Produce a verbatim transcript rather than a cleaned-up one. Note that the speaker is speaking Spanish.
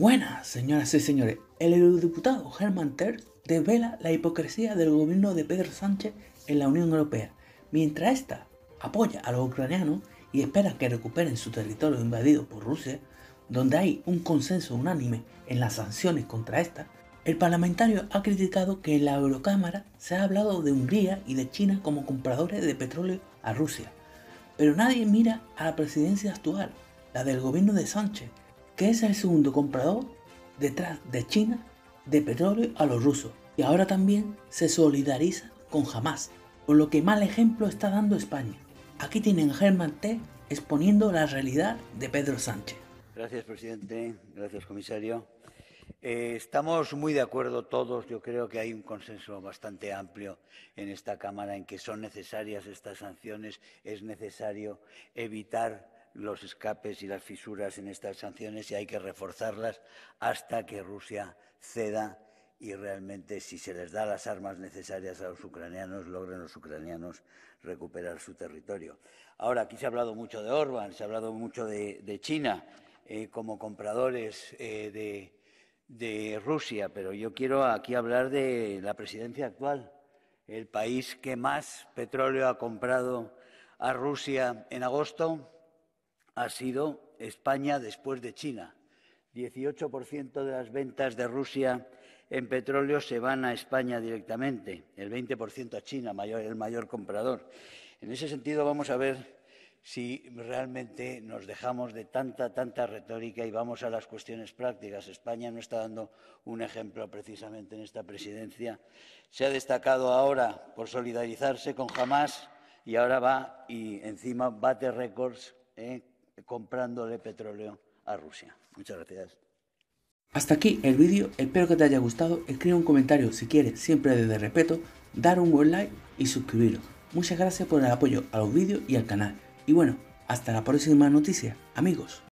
Buenas, señoras y señores. El eurodiputado Germán Terz desvela la hipocresía del gobierno de Pedro Sánchez en la Unión Europea, mientras ésta apoya a los ucranianos y espera que recuperen su territorio invadido por Rusia, donde hay un consenso unánime en las sanciones contra esta. El parlamentario ha criticado que en la Eurocámara se ha hablado de Hungría y de China como compradores de petróleo a Rusia, pero nadie mira a la presidencia actual, la del gobierno de Sánchez, que es el segundo comprador detrás de China de petróleo a los rusos, y ahora también se solidariza con Hamas, por lo que mal ejemplo está dando España. Aquí tienen a Germán Terz exponiendo la realidad de Pedro Sánchez. Gracias, presidente. Gracias, comisario. Eh, estamos muy de acuerdo todos. Yo creo que hay un consenso bastante amplio en esta Cámara en que son necesarias estas sanciones. Es necesario evitar los escapes y las fisuras en estas sanciones y hay que reforzarlas hasta que Rusia ceda y realmente, si se les da las armas necesarias a los ucranianos, logren los ucranianos recuperar su territorio. Ahora, aquí se ha hablado mucho de Orbán, se ha hablado mucho de, de China eh, como compradores eh, de, de Rusia, pero yo quiero aquí hablar de la presidencia actual, el país que más petróleo ha comprado a Rusia en agosto ha sido España después de China. dieciocho por ciento de las ventas de Rusia en petróleo se van a España directamente, el veinte por ciento a China, mayor, el mayor comprador. En ese sentido, vamos a ver si realmente nos dejamos de tanta, tanta retórica y vamos a las cuestiones prácticas. España no está dando un ejemplo precisamente en esta presidencia. Se ha destacado ahora por solidarizarse con Hamas y ahora va y encima bate récords eh, comprándole petróleo a Rusia. Muchas gracias. Hasta aquí el vídeo, espero que te haya gustado. Escribe un comentario si quieres, siempre desde respeto, dar un buen like y suscribiros. Muchas gracias por el apoyo a los vídeos y al canal. Y bueno, hasta la próxima noticia, amigos.